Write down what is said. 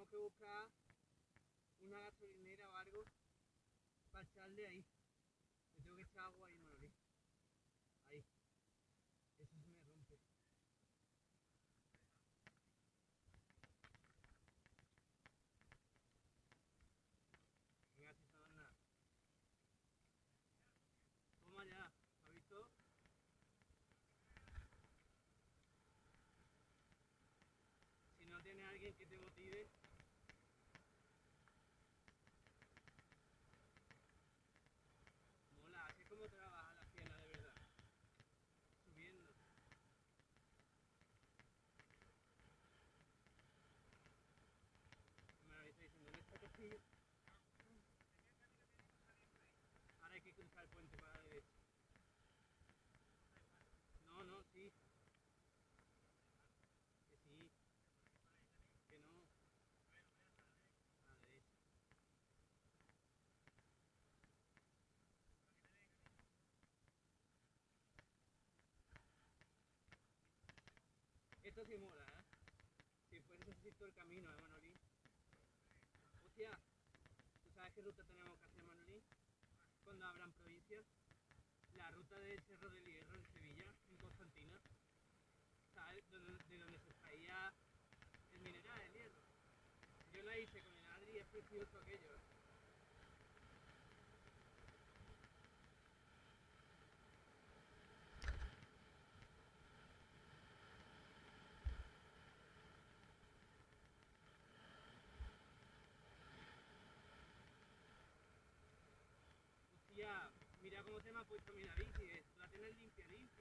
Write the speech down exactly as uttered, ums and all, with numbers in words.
que buscar una gasolinera o algo para echarle ahí. Le tengo que echar agua ahí, Manolín. Ahí. Eso se me rompe. Venga, si no nada. Toma ya. ¿Has visto? Si no tienes a alguien que te motive. Mola, así es como trabaja la pierna de verdad. Subiendo. Me lo está diciendo, ¿no está Castillo? Ahora hay que cruzar el puente para la derecha. No, no, sí. Que sí. Que no. A la derecha. Esto sí mola, ¿eh? Si puedes así todo el camino, ¿eh, Manolín? Hostia, ¿tú sabes qué ruta tenemos que hacer, Manolín? Cuando abran provincias. La ruta del Cerro del Hierro en Sevilla, en Constantina. ¿Sabes? De, de donde se extraía el mineral, el hierro. Yo la hice con el Adri y es precioso aquello, ¿eh? Hostia, mira cómo se me ha puesto mi nariz, ¿eh? La tienes limpia, limpia.